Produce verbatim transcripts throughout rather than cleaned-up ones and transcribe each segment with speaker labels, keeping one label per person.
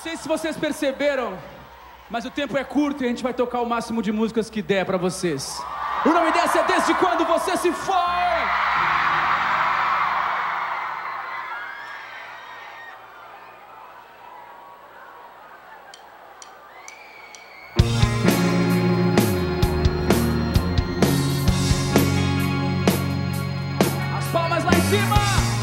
Speaker 1: sei se vocês perceberam, mas o tempo é curto e a gente vai tocar o máximo de músicas que der pra vocês. O nome dessa é Desde Quando Você Se Foi. As palmas lá em cima.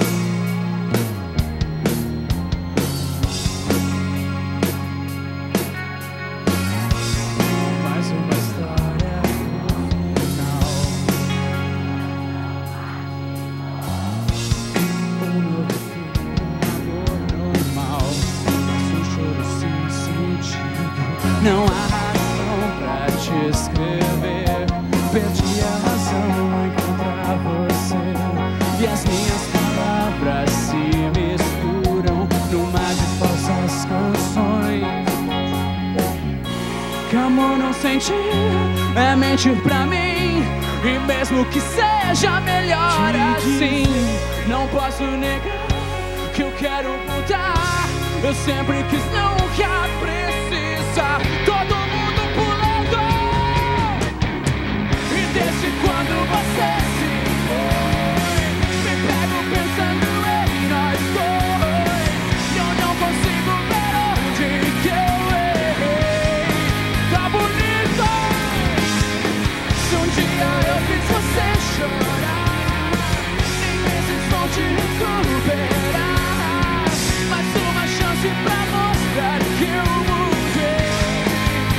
Speaker 1: Não há razão pra te escrever. Perdi a razão em encontrar você. E as minhas palavras se misturam num mar de falsas canções. Que amor não sentir é mentir pra mim. E mesmo que seja melhor assim, não posso negar que eu quero mudar. Eu sempre quis, nunca precisa. Todo mundo pulando. E desde quando você se foi, me pego pensando em nós dois. E eu não consigo ver onde que eu errei. Tá bonito. Se um dia eu fiz você chorar, nem meses vão te recuperar. Mais uma chance pra mostrar que eu mudei.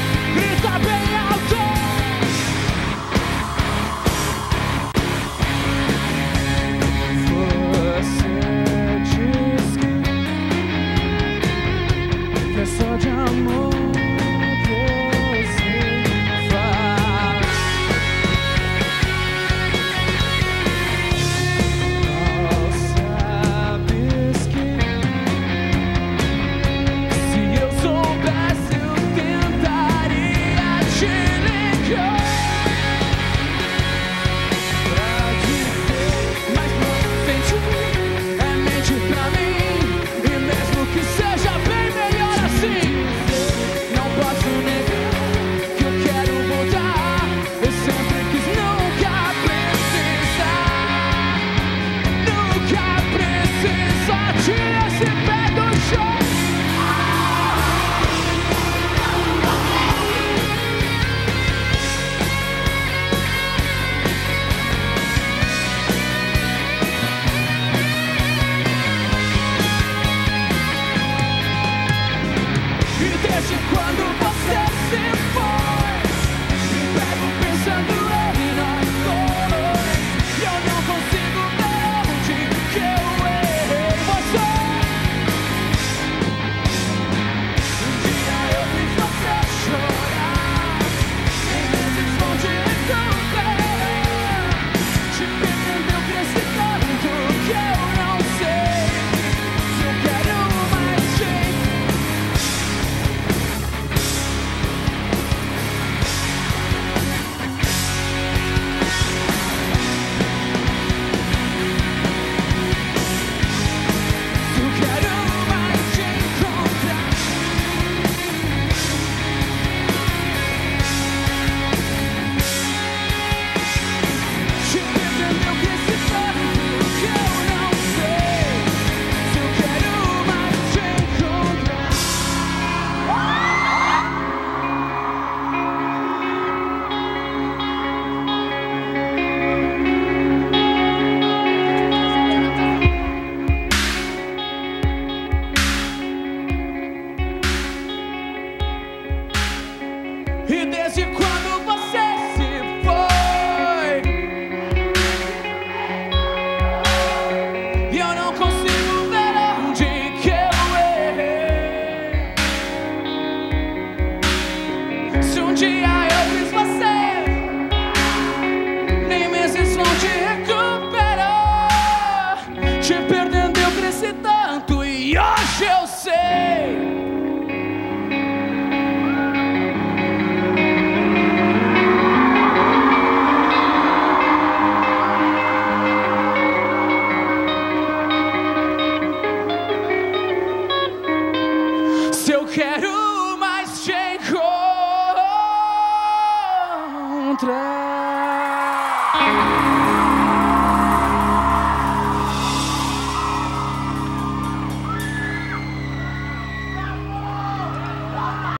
Speaker 1: encontrar.